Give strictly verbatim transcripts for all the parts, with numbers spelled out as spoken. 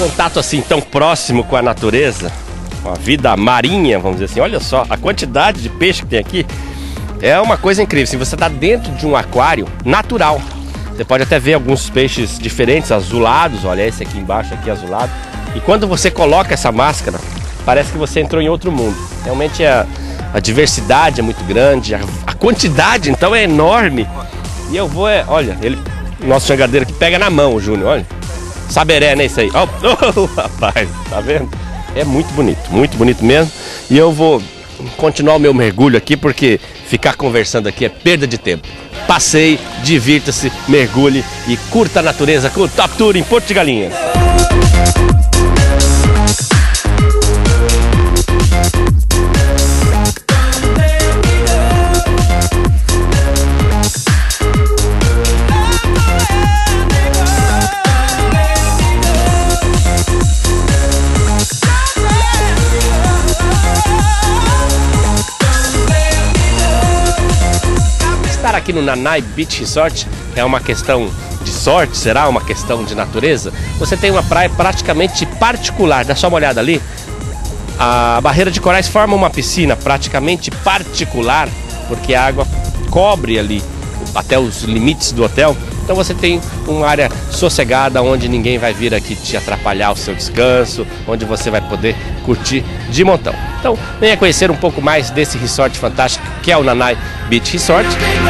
contato assim tão próximo com a natureza, com a vida marinha, vamos dizer assim. Olha só, a quantidade de peixe que tem aqui é uma coisa incrível. Se você está dentro de um aquário natural, você pode até ver alguns peixes diferentes, azulados. Olha esse aqui embaixo, aqui azulado. E quando você coloca essa máscara, parece que você entrou em outro mundo. Realmente a, a diversidade é muito grande, a, a quantidade então é enorme. E eu vou, é, olha, ele, o nosso jangadeiro aqui pega na mão, o Júnior, olha. Saberé, né, isso aí. Oh, oh, rapaz, tá vendo? É muito bonito, muito bonito mesmo. E eu vou continuar o meu mergulho aqui, porque ficar conversando aqui é perda de tempo. Passeie, divirta-se, mergulhe e curta a natureza com o Top Tour em Porto de Galinhas. Estar aqui no Nanai Beach Resort é uma questão de sorte, será uma questão de natureza? Você tem uma praia praticamente particular, dá só uma olhada ali. A barreira de corais forma uma piscina praticamente particular, porque a água cobre ali até os limites do hotel. Então você tem uma área sossegada onde ninguém vai vir aqui te atrapalhar o seu descanso, onde você vai poder curtir de montão. Então venha conhecer um pouco mais desse resort fantástico que é o Nanai Beach Resort.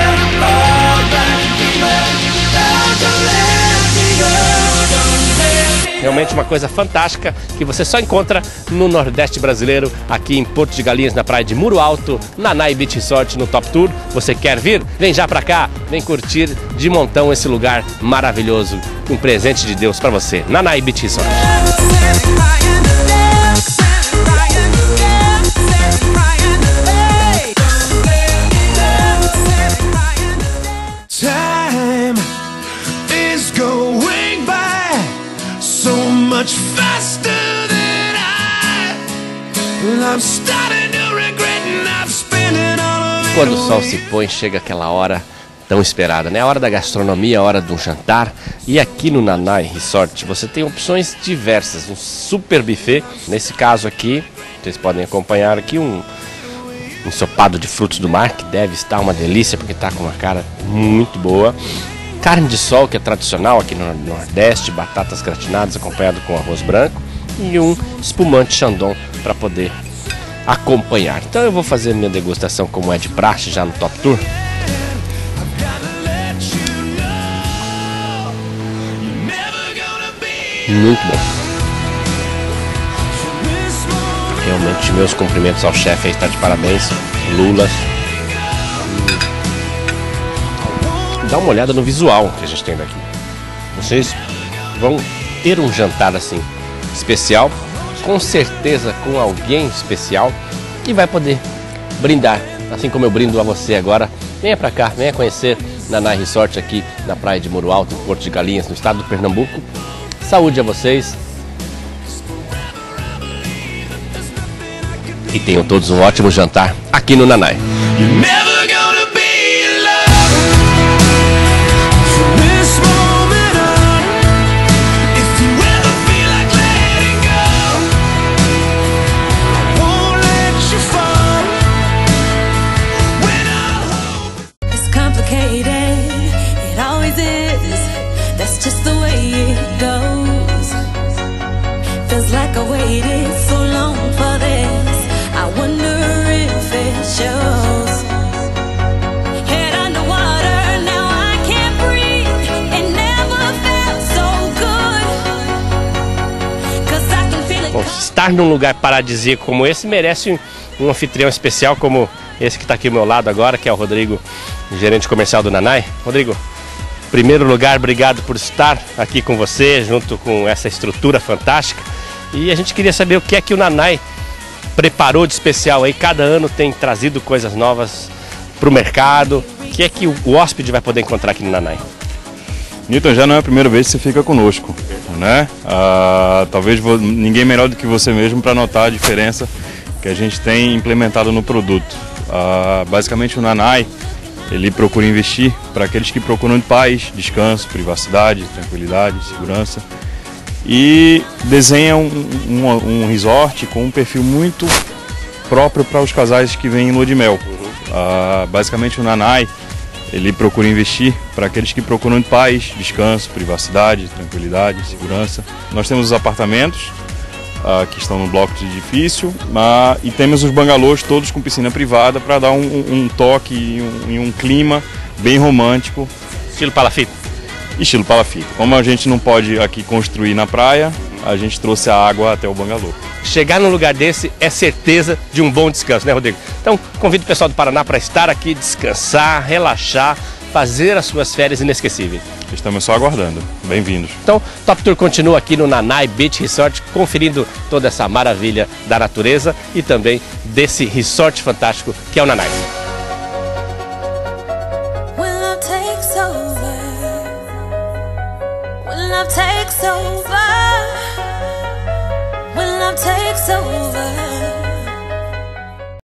Realmente uma coisa fantástica que você só encontra no Nordeste brasileiro, aqui em Porto de Galinhas, na praia de Muro Alto, Nanai Beach Resort no Top Tour. Você quer vir? Vem já pra cá, vem curtir de montão esse lugar maravilhoso. Um presente de Deus pra você, Nanai Beach Resort. Much faster than I, I'm starting to regret and I've spent it all of it. Quando o sol se põe, chega aquela hora tão esperada, né? A hora da gastronomia, a hora de um jantar. E aqui no Nanai Resort você tem opções diversas, um super buffet. Nesse caso aqui, vocês podem acompanhar aqui um ensopado de frutos do mar, que deve estar uma delícia, porque está com uma cara muito boa. Carne de sol, que é tradicional aqui no Nordeste, batatas gratinadas acompanhado com arroz branco e um espumante Chandon para poder acompanhar. Então eu vou fazer minha degustação como é de praxe já no Top Tour. Muito bom. Realmente meus cumprimentos ao chefe, aí está de parabéns, Lula. Dá uma olhada no visual que a gente tem daqui. Vocês vão ter um jantar assim especial, com certeza com alguém especial, que vai poder brindar, assim como eu brindo a você agora. Venha pra cá, venha conhecer Nanai Resort aqui na praia de Muro Alto, em Porto de Galinhas, no estado do Pernambuco. Saúde a vocês e tenham todos um ótimo jantar aqui no Nanai. Bom, estar num lugar paradisíaco como esse merece um anfitrião especial como esse que está aqui ao meu lado agora, que é o Rodrigo, gerente comercial do Nanai. Rodrigo, em primeiro lugar, obrigado por estar aqui com você, junto com essa estrutura fantástica. E a gente queria saber o que é que o Nanai preparou de especial aí. Cada ano tem trazido coisas novas para o mercado. O que é que o hóspede vai poder encontrar aqui no Nanai? Newton, já não é a primeira vez que você fica conosco, né? Ah, talvez ninguém melhor do que você mesmo para notar a diferença que a gente tem implementado no produto. Ah, basicamente o Nanai, ele procura investir para aqueles que procuram paz, descanso, privacidade, tranquilidade, segurança. e desenha um, um, um resort com um perfil muito próprio para os casais que vêm em lua de mel. Uh, basicamente o Nanai, ele procura investir para aqueles que procuram paz, descanso, privacidade, tranquilidade, segurança. Nós temos os apartamentos uh, que estão no bloco de edifício uh, e temos os bangalôs todos com piscina privada para dar um, um toque e um, um clima bem romântico. Estilo palafita? Estilo palafita. Como a gente não pode aqui construir na praia, a gente trouxe a água até o bangalô. Chegar num lugar desse é certeza de um bom descanso, né, Rodrigo? Então, convido o pessoal do Paraná para estar aqui, descansar, relaxar, fazer as suas férias inesquecíveis. Estamos só aguardando. Bem-vindos. Então, Top Tour continua aqui no Nanai Beach Resort, conferindo toda essa maravilha da natureza e também desse resort fantástico que é o Nanai. When love takes over, when love takes over.